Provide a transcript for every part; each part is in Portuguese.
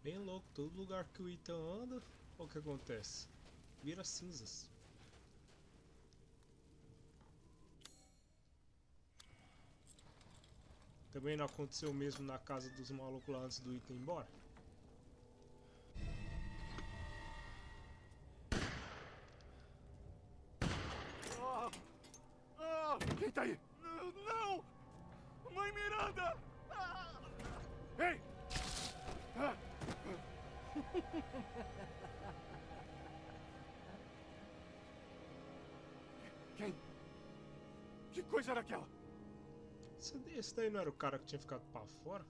Bem louco, todo lugar que o Ethan anda, olha o que acontece. Vira cinzas. Também não aconteceu o mesmo na casa dos malucos lá antes do Ethan ir embora? Quem tá aí? Não! Mãe Miranda! Ei! Quem? Que coisa era aquela? Esse daí não era o cara que tinha ficado pra fora?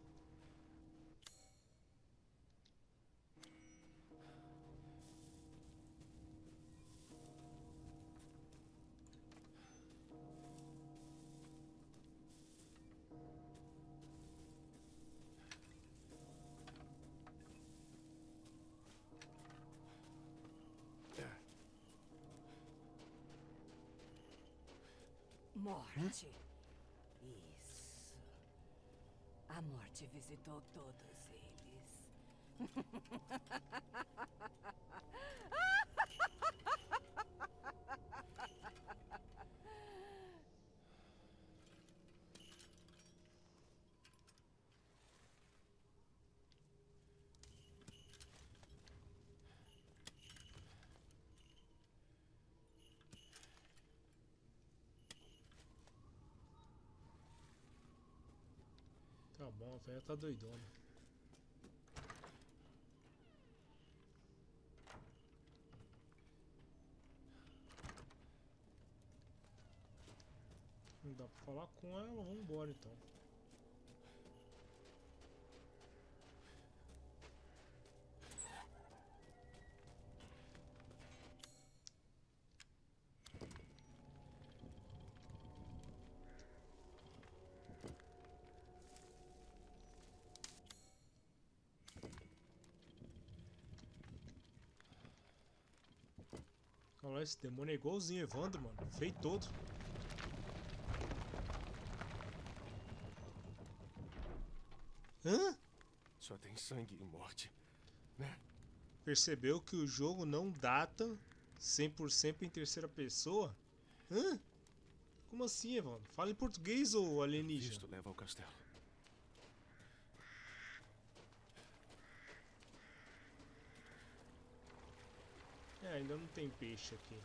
Morte. Isso. A morte visitou todos eles. Tá bom, a velha tá doidona. Não dá pra falar com ela, vamos embora então. Olha lá, esse demônio é igualzinho Evandro, mano. Feito todo. Hã? Só tem sangue e morte, né? Percebeu que o jogo não data 100% em terceira pessoa? Hã? Como assim, Evandro? Fala em português, ô alienígena. Isto leva ao castelo. É, ainda não tem peixe aqui.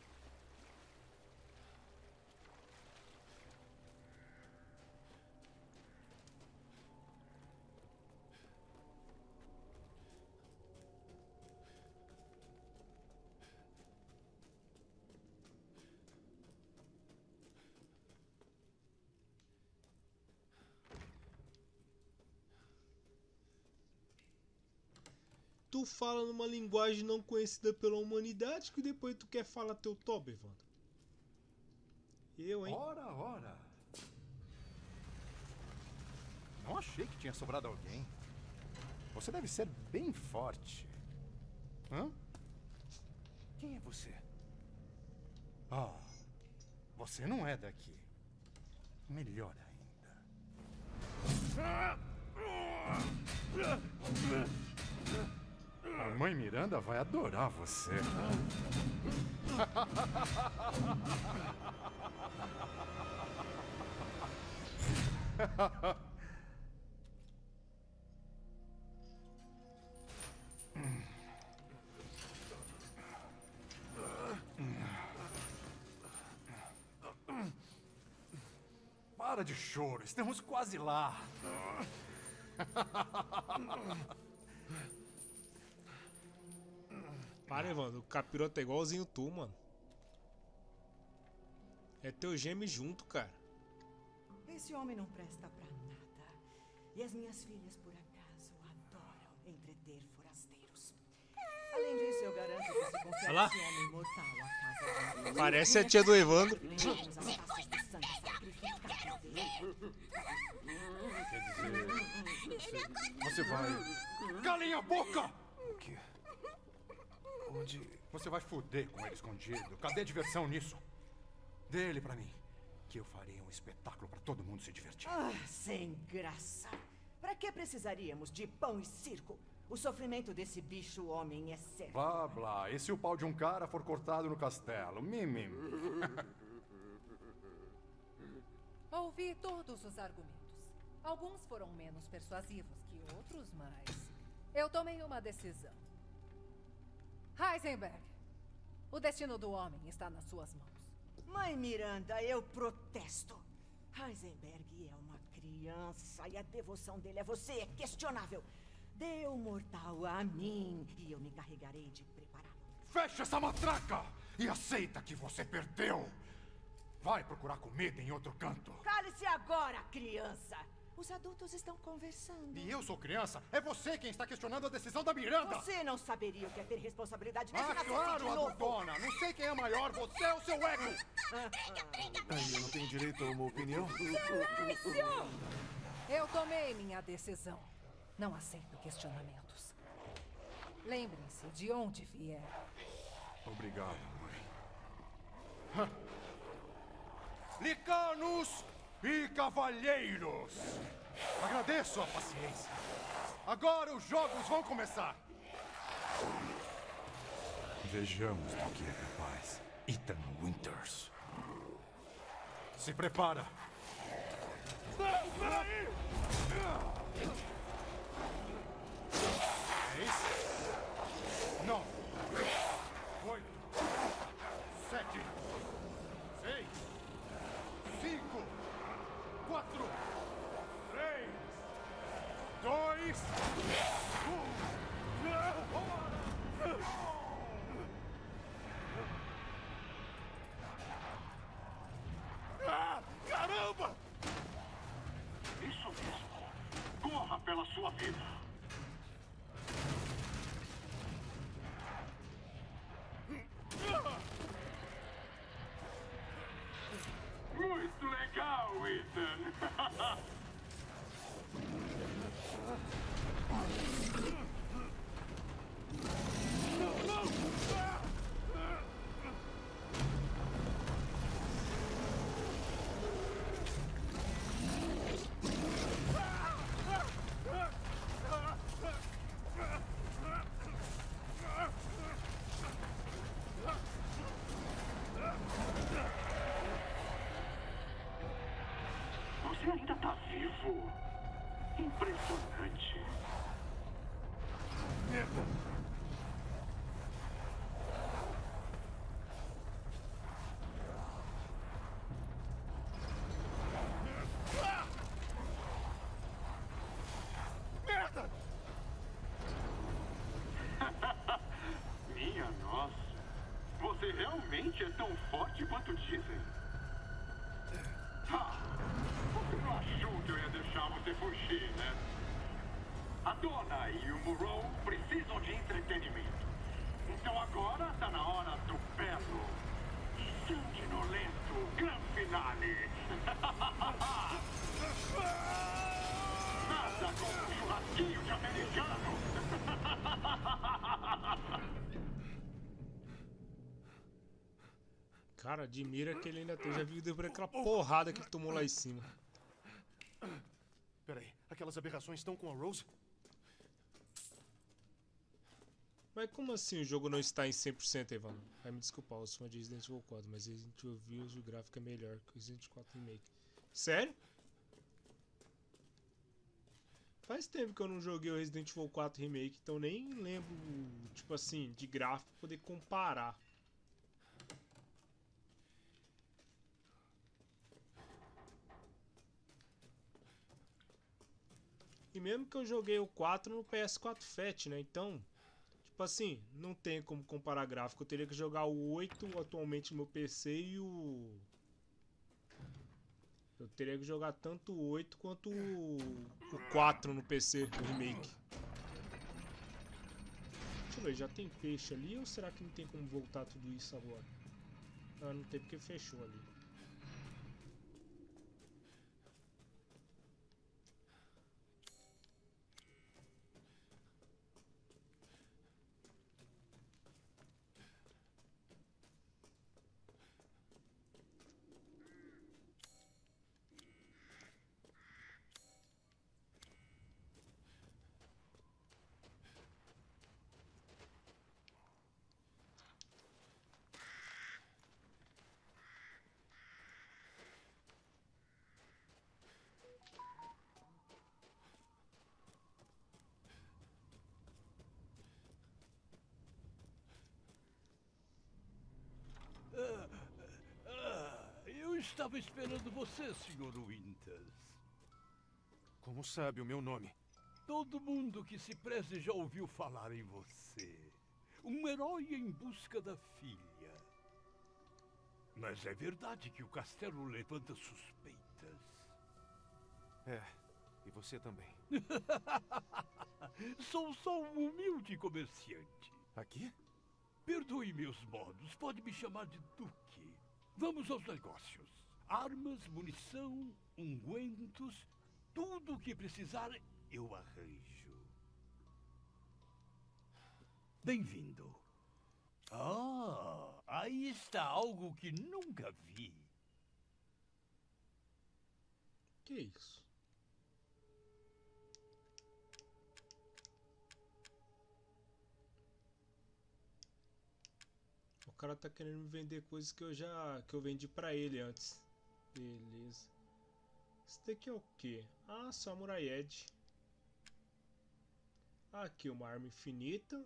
Tu fala numa linguagem não conhecida pela humanidade que depois tu quer falar teu toba, Evandro. Eu, hein? Ora. Não achei que tinha sobrado alguém. Você deve ser bem forte. Hã? Quem é você? Ah, você não é daqui. Melhor ainda. A mãe Miranda vai adorar você. Para de choro, estamos quase lá. Para, Evandro. O capiroto é igualzinho tu, mano. É teu gêmeo junto, cara. Esse homem não presta pra nada. E as minhas filhas, por acaso, adoram entreter forasteiros. Além disso, eu garanto que se confiar Olha lá. nesse homem mortal, a casa... Parece a tia do Evandro. Lembremos as taças de sangue sacrificadas dele. Quer dizer, você vai... Calem a boca! O quê? Onde... Você vai foder com ele escondido. Cadê a diversão nisso? Dê ele pra mim, que eu farei um espetáculo pra todo mundo se divertir. Ah, sem graça. Pra que precisaríamos de pão e circo? O sofrimento desse bicho homem é certo. Blá, blá. E se o pau de um cara for cortado no castelo? Mimim. Ouvi todos os argumentos. Alguns foram menos persuasivos que outros, mas eu tomei uma decisão. Heisenberg, o destino do homem está nas suas mãos. Mãe Miranda, eu protesto. Heisenberg é uma criança e a devoção dele a você é questionável. Dê o mortal a mim e eu me encarregarei de prepará-lo. Fecha essa matraca e aceita que você perdeu. Vai procurar comida em outro canto. Cale-se agora, criança. Os adultos estão conversando. E eu sou criança? É você quem está questionando a decisão da Miranda. Você não saberia o que é ter responsabilidade nesse Ah, nascente claro, de novo. adultona. Não sei quem é maior, você ou seu ego. Aí eu não tenho direito a uma opinião? Eu tomei minha decisão. Não aceito questionamentos. Lembrem-se de onde vieram. Obrigado, mãe. Licanos e cavalheiros. Agradeço a paciência. Agora os jogos vão começar. Vejamos do que é capaz Ethan Winters. Se prepara. Não, peraí! 10, 9, 8, 7, 6, 5, 4, 3, 2, 1. Ah, caramba! Isso mesmo. Corra pela sua vida. Muito legal, Ethan. Você ainda tá vivo. Impressionante. Merda! Minha nossa. Você realmente é tão forte quanto dizem. Você não achou que eu ia deixar você fugir, né? A Donna e o Moreau precisam de entretenimento. Então agora tá na hora do belo e sanguinolento grande finale. Nada como um churrasquinho de americano. Cara, admira que ele ainda esteja vivo depois daquela porrada que ele tomou lá em cima. Peraí, aquelas aberrações estão com a Rose? Mas como assim o jogo não está em 100%, Evandro? Vai me desculpar, eu sou fã de Resident Evil 4, mas Resident Evil Village, o gráfico é melhor que o Resident Evil 4 Remake. Sério? Faz tempo que eu não joguei o Resident Evil 4 Remake, então nem lembro, tipo assim, de gráfico pra poder comparar. E mesmo que eu joguei o 4 no PS4 Fat, né? Então, tipo assim, não tem como comparar gráfico. Eu teria que jogar o 8 atualmente no meu PC e o... Eu teria que jogar tanto o 8 quanto o 4 no PC, o remake. Deixa eu ver, já tem peixe ali ou será que não tem como voltar tudo isso agora? Ah, não tem porque fechou ali. Estava esperando você, Sr. Winters. Como sabe o meu nome? Todo mundo que se preze já ouviu falar em você. Um herói em busca da filha. Mas é verdade que o castelo levanta suspeitas. É, e você também. Sou só um humilde comerciante. Aqui? Perdoe meus modos, pode me chamar de Duque. Vamos aos negócios. Armas, munição, ungüentos, tudo o que precisar eu arranjo. Bem-vindo. Ah, aí está algo que nunca vi. Que isso? O cara tá querendo me vender coisas que eu vendi pra ele antes. Beleza. Isso daqui é o quê? Ah, Samurai Edge. Aqui uma arma infinita.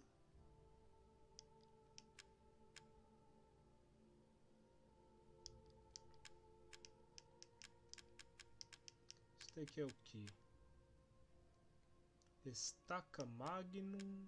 Isso daqui é o quê? Estaca Magnum.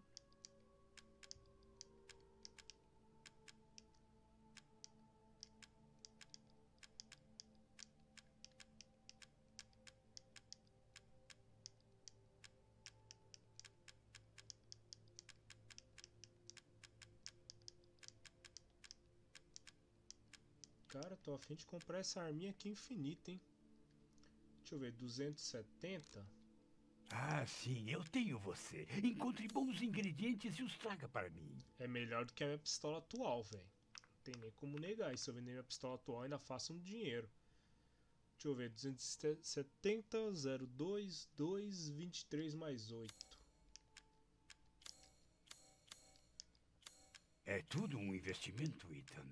Cara, tô a fim de comprar essa arminha aqui infinita, hein? Deixa eu ver, 270. Ah, sim, eu tenho você. Encontre bons ingredientes e os traga para mim. É melhor do que a minha pistola atual, velho. Não tem nem como negar. E se eu vender minha pistola atual, ainda faço um dinheiro. Deixa eu ver, 270, 02, 2, 23 mais 8. É tudo um investimento, Ethan.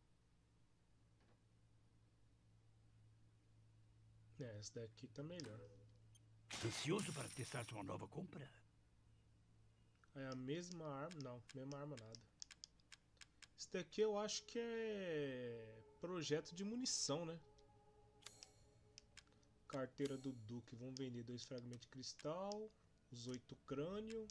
É, essa daqui tá melhor. Ansioso para testar sua nova compra? É a mesma arma? Não, mesma arma nada. Esse daqui eu acho que é projeto de munição, né? Carteira do Duque. Vamos vender 2 fragmentos de cristal. Os 8 crânio.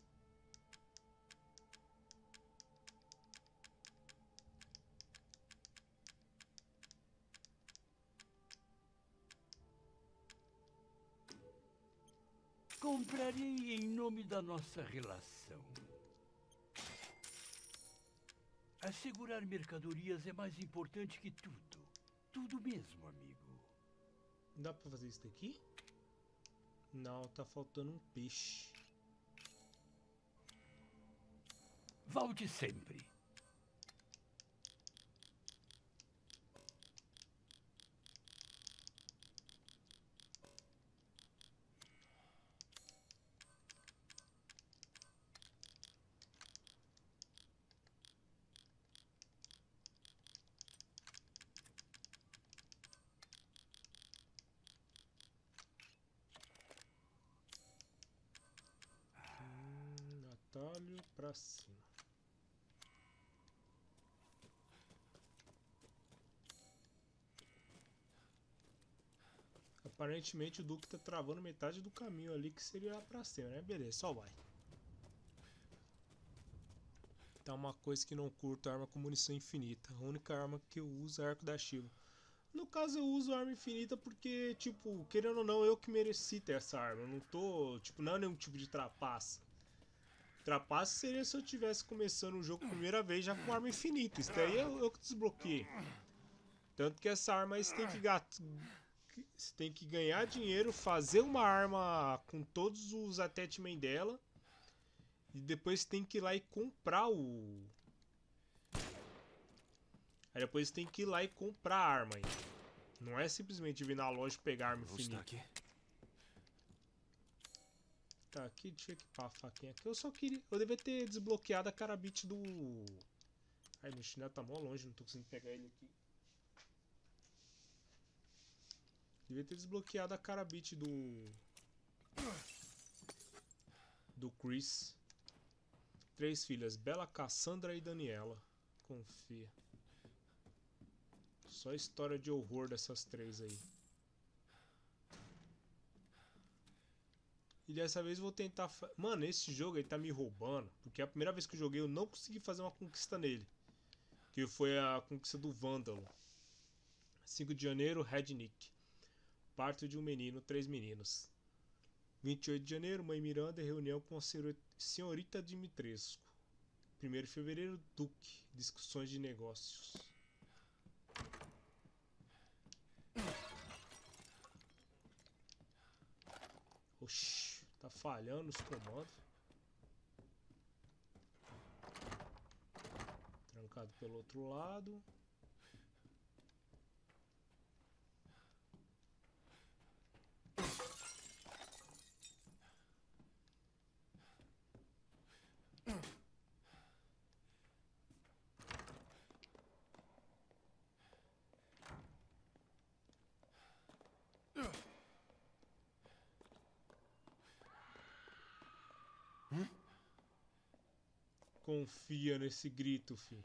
Comprarei em nome da nossa relação. Assegurar mercadorias é mais importante que tudo. Tudo mesmo, amigo. Dá pra fazer isso daqui? Não, tá faltando um peixe. Volte sempre. Atalho pra cima. Aparentemente o Duque tá travando metade do caminho ali, que seria lá pra cima, né? Beleza, só vai. Tá uma coisa que não curto, arma com munição infinita. A única arma que eu uso é arco da Shiva. No caso eu uso arma infinita porque, tipo, querendo ou não, eu que mereci ter essa arma. Eu não tô, tipo, não é nenhum tipo de trapaça. Trapaça seria se eu tivesse começando o jogo a primeira vez já com arma infinita. Isso daí eu que desbloqueei. Tanto que essa arma aí você tem que ganhar dinheiro, fazer uma arma com todos os attachments dela. E depois você tem que ir lá e comprar o... Aí depois você tem que ir lá e comprar a arma aí. Não é simplesmente vir na loja e pegar a arma infinita. Aqui. Tá, aqui, deixa eu equipar a faquinha aqui. Eu só queria... Eu devia ter desbloqueado a carabite do... Ai, meu chinelo tá mó longe, não tô conseguindo pegar ele aqui. Devia ter desbloqueado a carabite do Chris. 3 filhas, Bela, Cassandra e Daniela. Confia. Só história de horror dessas três aí. E dessa vez eu vou tentar... Mano, esse jogo aí tá me roubando. Porque a primeira vez que eu joguei eu não consegui fazer uma conquista nele. Que foi a conquista do Vândalo. 5 de janeiro, Red Nick. Parto de um menino, 3 meninos. 28 de janeiro, Mãe Miranda e reunião com a senhorita Dimitrescu. 1º de fevereiro, Duque. Discussões de negócios. Oxi, tá falhando os comandos. Trancado pelo outro lado. Confia nesse grito, fi.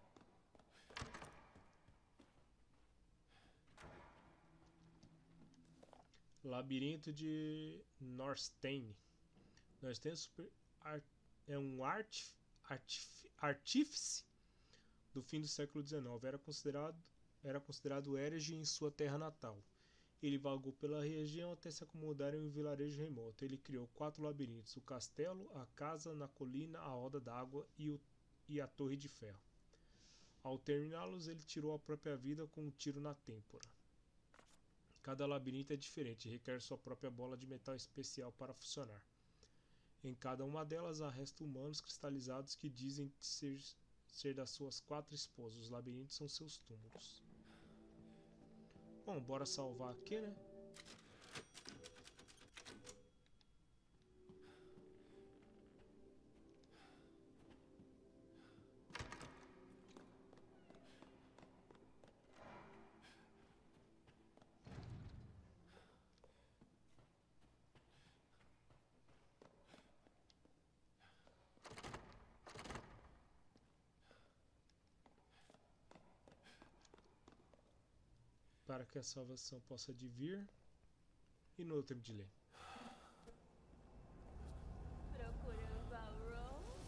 Labirinto de Norstein. Norstein é um artífice do fim do século XIX. Era considerado herege em sua terra natal. Ele vagou pela região até se acomodar em um vilarejo remoto. Ele criou 4 labirintos: o castelo, a casa na colina, a roda d'água e a torre de ferro. Ao terminá-los, ele tirou a própria vida com um tiro na têmpora. Cada labirinto é diferente e requer sua própria bola de metal especial para funcionar. Em cada uma delas há restos humanos cristalizados que dizem ser das suas 4 esposas. Os labirintos são seus túmulos. Bom, bora salvar aqui, né? Para que a salvação possa advir. E no outro de ler. Procurando a Rose?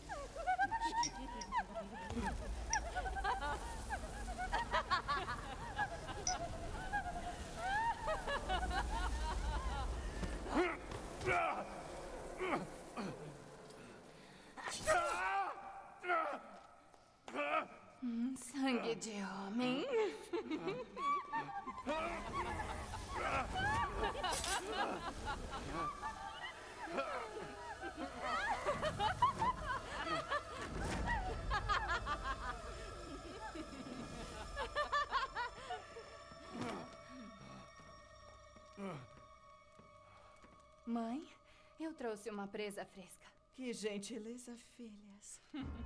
Sangue de homem. Mãe, eu trouxe uma presa fresca. Que gentileza, filhas.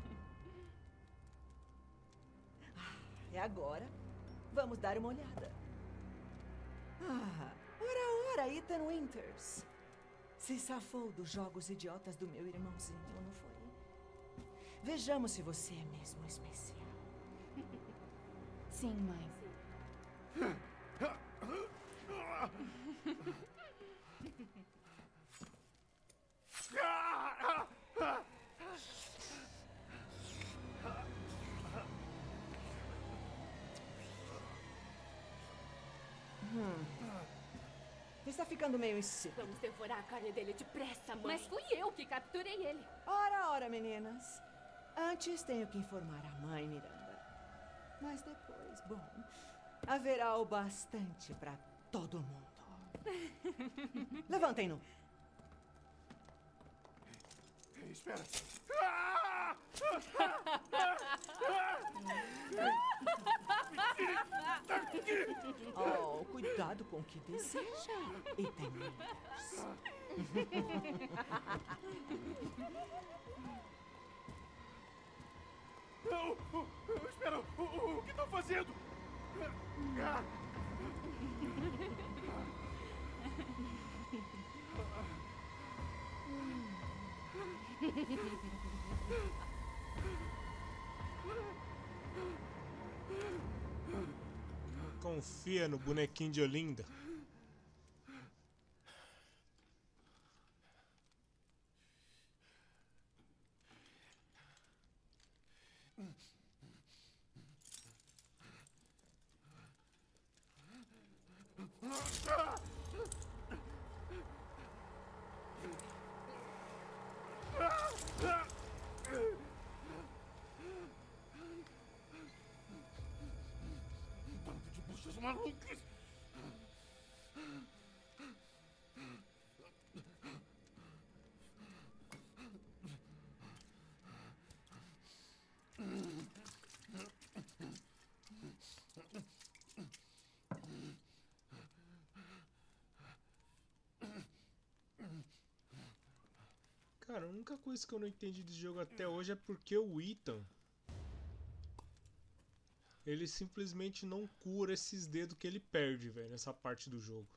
E agora, vamos dar uma olhada. Ora, Ethan Winters. Se safou dos jogos idiotas do meu irmãozinho, não foi? Vejamos se você é mesmo especial. Sim, mãe. Está ficando meio insípido. Vamos devorar a carne dele depressa, mãe. Mas fui eu que capturei ele. Ora, meninas. Antes tenho que informar a mãe Miranda. Mas depois, bom, haverá o bastante para todo mundo. Levantem-no. Espera. Oh, cuidado com o que deseja, Ethan Winters. Espera, o que estão fazendo? Confia no bonequinho de Olinda. Bando de buchas malucas! Cara, a única coisa que eu não entendi do jogo até hoje é porque o Ethan, ele simplesmente não cura esses dedos que ele perde, velho, nessa parte do jogo.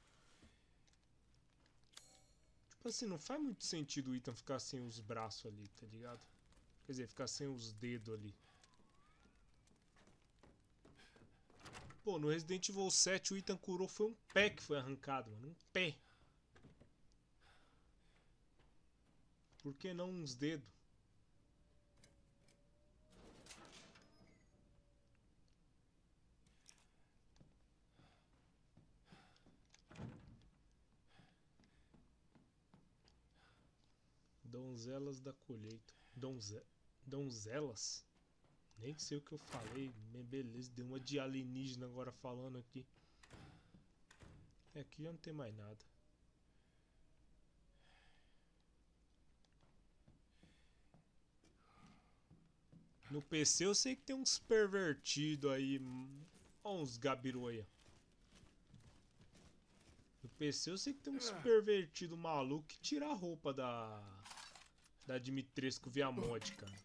Tipo assim, não faz muito sentido o Ethan ficar sem os braços ali, tá ligado? Quer dizer, ficar sem os dedos ali. Pô, no Resident Evil 7 o Ethan curou foi um pé que foi arrancado, mano. Um pé. Por que não uns dedos? Donzelas da colheita. Donzelas? Nem sei o que eu falei. Beleza, deu uma de alienígena agora falando aqui. Aqui já não tem mais nada. No PC eu sei que tem uns pervertidos aí. Ó, uns gabiroia. No PC eu sei que tem uns pervertidos malucos que tira a roupa da Dimitrescu via mod, cara.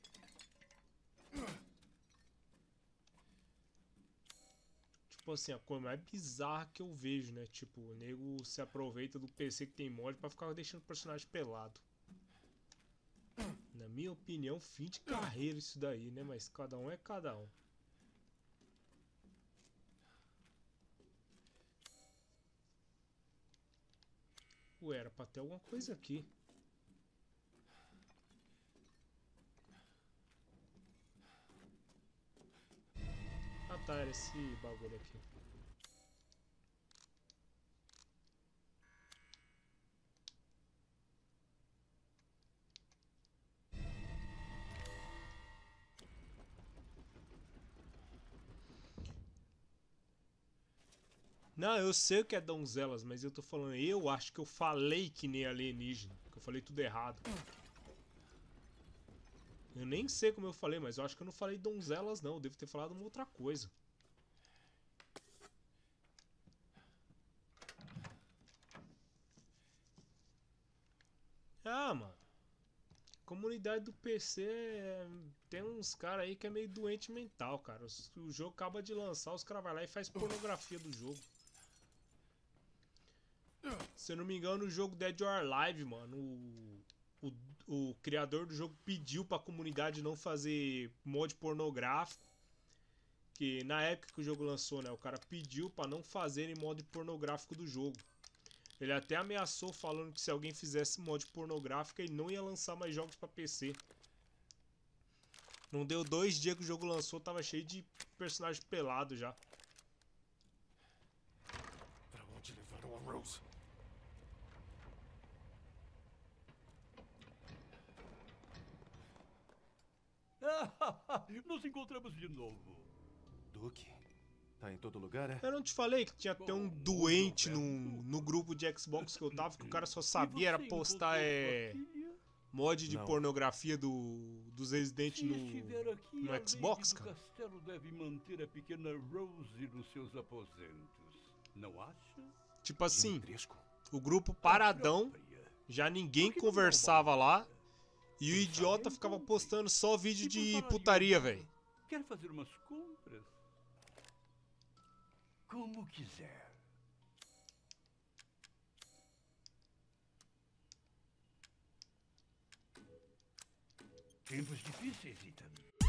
Tipo assim, a coisa mais bizarra que eu vejo, né? Tipo, o nego se aproveita do PC que tem mod pra ficar deixando o personagem pelado. Na minha opinião, fim de carreira isso daí, né? Mas cada um é cada um. Ué, era pra ter alguma coisa aqui. Ah tá, era esse bagulho aqui. Não, eu sei o que é donzelas, mas eu tô falando, eu acho que eu falei que nem alienígena, que eu falei tudo errado. Eu nem sei como eu falei, mas eu acho que eu não falei donzelas não, eu devo ter falado uma outra coisa. Ah, mano. Comunidade do PC tem uns caras aí que é meio doente mental, cara. O jogo acaba de lançar, os caras vão lá e faz pornografia do jogo. Se eu não me engano, o jogo Dead or Alive, mano, o criador do jogo pediu pra comunidade não fazer mod pornográfico. Que na época que o jogo lançou, né, o cara pediu pra não fazerem mod pornográfico do jogo. Ele até ameaçou falando que se alguém fizesse mod pornográfico, ele não ia lançar mais jogos pra PC. Não deu 2 dias que o jogo lançou, tava cheio de personagem pelado já. Pra onde levaram a Rose? Nos encontramos de novo. Duke? Tá em todo lugar, é? Eu não te falei que tinha até um doente no grupo de Xbox que eu tava, que o cara só sabia era postar mod de Não. pornografia dos Resident Se estiver aqui, no a lady Xbox, do cara. castelo deve manter a pequena Rose nos seus aposentos. Não acha? Tipo assim, Dimitrescu? o grupo paradão, Própria. já ninguém Por que não conversava dá uma lá, olhada? e o Quem idiota sabe ficava encontre. postando só vídeo E por de falar em putaria, olhar, velho. Quer fazer umas compras? Como quiser. Tempos difíceis, Ethan.